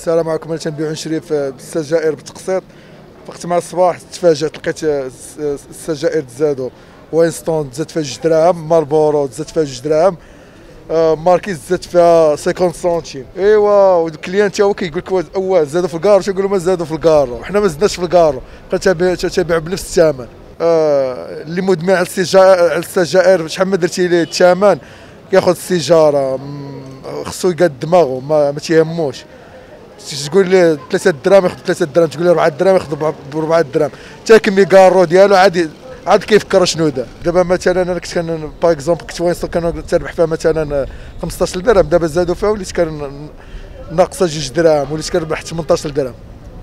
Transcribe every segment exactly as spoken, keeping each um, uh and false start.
السلام عليكم. انا تنبيع ونشري في السجائر بالتقسيط. فقت مع الصباح تفاجأت لقيت السجائر تزادوا، وينستون تزاد فيها جوج دراهم، ماربورو تزاد فيها جوج دراهم، ماركيز تزاد فيها خمسين سنتيم. ايوا والكليان تا هو كيقول لك واه زادوا في الكارو، تنقول له ما زادوا في الكارو، حنا ما زدناش في الكارو، بقيت تبيع بنفس الثمن. آه اللي مدمن على السجائر على السجائر شحال ما درتي ليه الثمن كياخذ السيجاره، خصو يقاد دماغه، ما, ما تيهموش. تقول لي ثلاثة دراهم ياخذ ثلاثة دراهم، تقول لي أربعة دراهم ياخذ أربعة دراهم، حتى كمي كارو ديالو عادي عاد كيفكر شنو دار. دابا مثلا انا كنت كان باغ اكزومبل كنت وين كان تربح فيها مثلا خمسطاش درهم، دابا زادوا فيها وليت كان ناقصه جوج دراهم، وليت كنربح ثمنطاش درهم.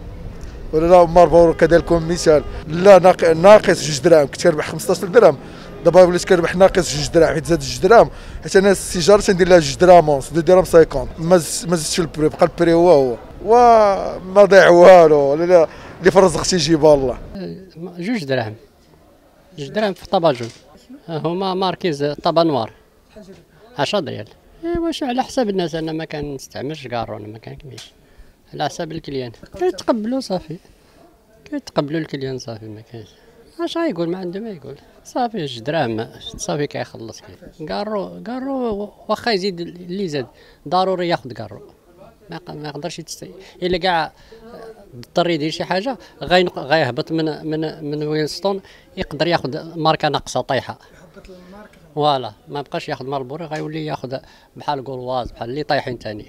ولا لا ماربورو كذلك مثال، لا ناقص جوج دراهم، كنت كنربح خمسطاش درهم، دابا وليت كنربح ناقص جوج دراهم حيت زاد جوج دراهم، حيت انا السيجاره تندير لها جوج دراهم ونص، دو دراهم خمسين، ما زدتش في البري، بقى البري هو هو وما ضيع والو. لا اللي في الرزق تيجيبها الله. جوج دراهم جوج دراهم في طباجون، هما ماركيز طابا نوار عشرة ريال. واش على حساب الناس، انا ما كنستعملش كارو، انا ما كنكميش، على حساب الكليان كيتقبلوا صافي، كيتقبلوا الكليان صافي، ما كاينش اش غايقول، ما عنده ما يقول صافي. جوج دراهم صافي كيخلص. كارو كارو واخا يزيد اللي زاد ضروري ياخذ كارو، ما ما يقدرش يتستي الا كاع اضطر يدير شي حاجه غيهبط من من من وينستون، يقدر ياخذ ماركه ناقصه طايحه فوالا، ما بقاش ياخذ ماربوري، غيولي ياخذ بحال كولواز بحال اللي طايحين ثاني،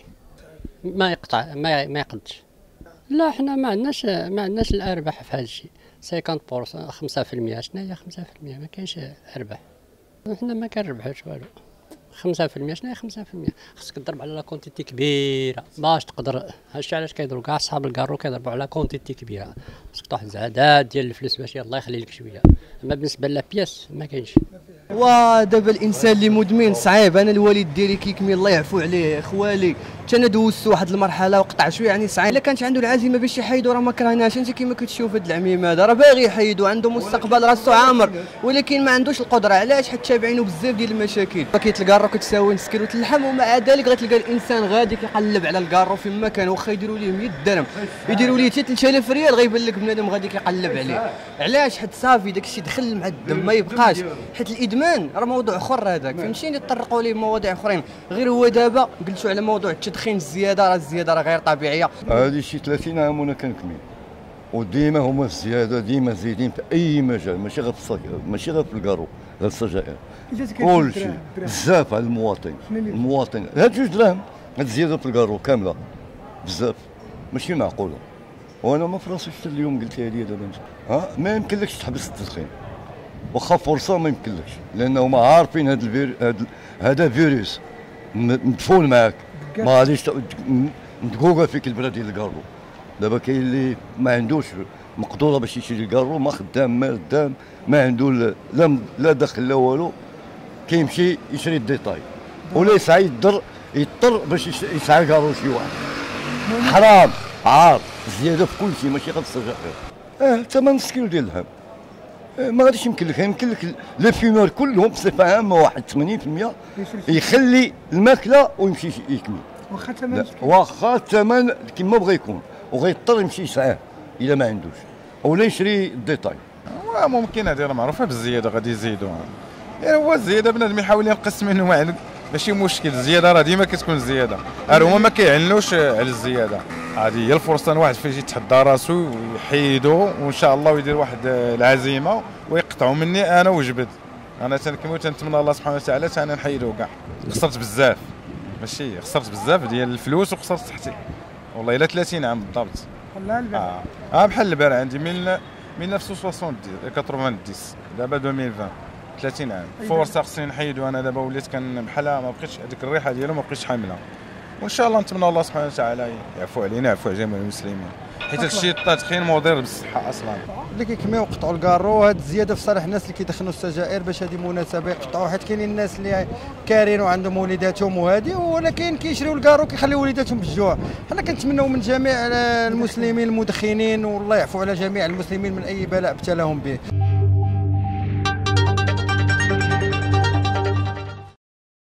ما يقطع ما ما يقدش. لا حنا ما عندناش ما عندناش الارباح في هذا الشيء. خمسين بالمئة خمسة في المئة شنو هي خمسة في المئة؟ ما كاينش ارباح، حنا ما كنربحوش والو. خمسة في المئة شنو هي خمسة في المئة؟ خصك تضرب على كونتيتي كبيره باش تقدر. هادشي علاش كيديروا كاع صحاب الكارو كيضربوا على كونتيتي كبيره، خصك تاخذ زعدات ديال الفلوس باش الله يخلي لك شويه. اما بالنسبه لا بياس ما كاينش. ودابا الانسان اللي مدمن صعيب. انا الوالد ديالي كيكمي الله يعفو عليه، خوالي حتى انا دوزت واحد المرحله وقطع شويه يعني صعيب. الا كانت عنده العزيمه باش يحيدوا راه ما كرهناش. انت كيما كتشوف هاد العميم هذا راه باغي يحيدوا، عنده مستقبل راسو عامر، ولكن ما عندوش القدره. علاش؟ حيت تابعينه بزاف ديال المشاكل. كيت الكارو كتساوي نص كيلو اللحم، ومع ذلك غتلقى الانسان غادي كيقلب على الكارو فين ما كان، واخا يديروا ليه مية درهم، يديروا ليه حتى ثلاثة آلاف ريال، غيبان لك بنادم غادي كيقلب عليه. علاش؟ حيت صافي داك الشيء دخل مع الدم ما يبقاش. حيت الادمان راه موضوع اخر هذاك، فهمتيني؟ يطرقوا ليه مواضيع اخرين. غير هو دابا قلتوا على موضوع التدخين الزياده، راه الزياده راه غير طبيعيه. هذه شي ثلاثين عام وانا كنكمل، وديما هما الزياده ديما زايدين في اي مجال، ماشي غير في الصك... ماشي غير في الكارو، غير السجائر، كل شيء بزاف على المواطن. المواطن هاد جوج دراهم هاد الزياده في الكارو كامله بزاف، ماشي معقوله. وانا ما في راسي حتى اليوم قلتها لي دابا انت ها ما يمكنلكش تحبس التدخين، واخا فرصه ما يمكنلكش، لانه ما عارفين هذا الفير... هذا هذا فيروس مدفون معاك، ما غاديش مدقوقه فيك البرا ديال الكارو. دابا كاين اللي ما عندوش مقدوره باش يشري الكارو، ما خدام ما خدام، ما عنده لا لا دخل لا والو، كيمشي يشري الديتاي ولا يسعى يضر يضطر باش يسعى كارو شي واحد. حرام عار زياده في كل شيء، ماشي غير السجائر. اه ثمن نص كيلو ديال اللحم ما غاديش يمكن لك، يمكن لك لي فيمور كلهم بصفه عامه واحد ثمانين في المئة يخلي الماكله ويمشي يكمل، واخا الثمن واخا الثمن كيما بغى يكون، وغيضطر يمشي يسعاه الا ما عندوش، ولا يشري الديتاي. ممكن هذه راه معروفه بالزياده غادي يزيدوها، يعني هو الزياده بنادم يحاول ينقص منه، ما عنده ماشي مشكل. الزياده راه ديما كتكون الزياده، راه هما ما كيعنوش على الزياده. هذه هي الفرصه واحد فاش يتحدى راسو ويحيدو، وان شاء الله ويدير واحد العزيمه ويقطعوا مني انا وجبد. انا تنكمل وتنتمنى الله سبحانه وتعالى انا نحيدو كاع. خسرت بزاف، ماشي خسرت بزاف ديال الفلوس، وخسرت حتى والله الا ثلاثين عام بالضبط. بحال البارح اه, آه بحال البارح عندي من ألف وتسعمائة وتسعين دابا ألفين وعشرين ثلاثين عام. فرصه خصني نحيدو. انا دابا وليت كان بحال ما بقيتش هذيك الريحه ديالو ما بقيتش حاملها، وان شاء الله نتمنى الله سبحانه وتعالى يعفو علينا يعفو على جميع المسلمين، حيت هادشي التدخين مضر بالصحه اصلا. اللي كيكميو يقطعوا الكارو، هاد الزياده في صالح الناس اللي كيدخنوا السجائر باش هذه مناسبه يقطعوا، حيت كاينين الناس اللي كارين وعندهم وليداتهم وهادي، ولكن كيشريو الكارو كيخليو وليداتهم بالجوع. حنا كنتمناو من جميع المسلمين المدخنين والله يعفو على جميع المسلمين من اي بلاء ابتلاهم به.